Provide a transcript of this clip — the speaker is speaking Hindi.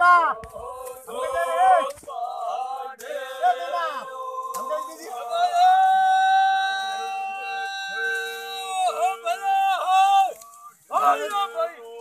चला हमके दे रे ए दीना हमके दीदी हो भला हो भाई